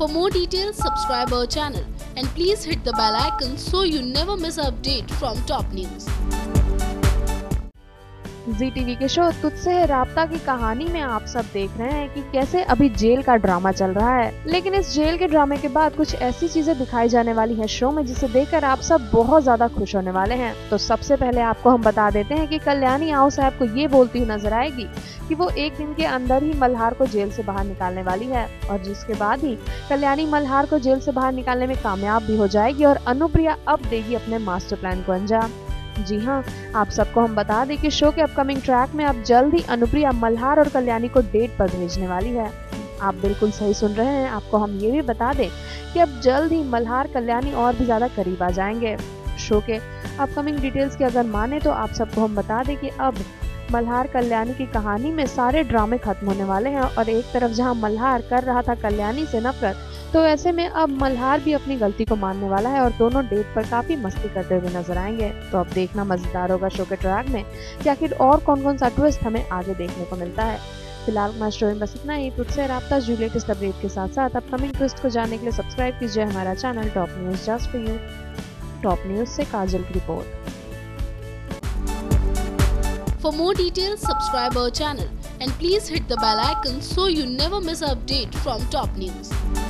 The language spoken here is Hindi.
For more details, subscribe our channel and please hit the bell icon so you never miss an update from top news. Zee TV के शो तुझसे है राब्ता की कहानी में आप सब देख रहे हैं कि कैसे अभी जेल का ड्रामा चल रहा है, लेकिन इस जेल के ड्रामे के बाद कुछ ऐसी चीजें दिखाई जाने वाली हैं शो में जिसे देखकर आप सब बहुत ज्यादा खुश होने वाले हैं। तो सबसे पहले आपको हम बता देते हैं कि कल्याणी आओ साहब को ये बोलती हुई नजर आएगी कि वो एक दिन के अंदर ही मल्हार को जेल से बाहर निकालने वाली है, और जिसके बाद ही कल्याणी मल्हार को जेल से बाहर निकालने में कामयाब भी हो जाएगी और अनुप्रिया अब देगी अपने मास्टर प्लान को अंजाम। जी हाँ, आप सबको हम बता दें कि शो के अपकमिंग ट्रैक में अब जल्द ही अनुप्रिया मल्हार और कल्याणी को डेट पर भेजने वाली है। आप बिल्कुल सही सुन रहे हैं। आपको हम ये भी बता दें कि अब जल्द ही मल्हार कल्याणी और भी ज्यादा करीब आ जाएंगे। शो के अपकमिंग डिटेल्स की अगर माने तो आप सबको हम बता दें कि अब मल्हार कल्याणी की कहानी में सारे ड्रामे खत्म होने वाले हैं, और एक तरफ जहां मल्हार कर रहा था कल्याणी से नफरत, तो ऐसे में अब मल्हार भी अपनी गलती को मानने वाला है और दोनों डेट पर काफी मस्ती करते हुए नजर आएंगे। तो अब देखना मजेदार होगा शो के ट्रैक में कि आखिर और कौन कौन सा ट्विस्ट हमें आगे देखने को मिलता है। फिलहाल हमारे स्टोरी में बस इतना ही। तुझसे राब्ता जो लेटेस्ट अपडेट के साथ साथ अपकमिंग ट्विस्ट को जानने के लिए सब्सक्राइब कीजिए हमारा channel top news just for you. Top news से काजल की रिपोर्ट। For more details, subscribe our channel and please hit the bell icon so you never miss an update from top news.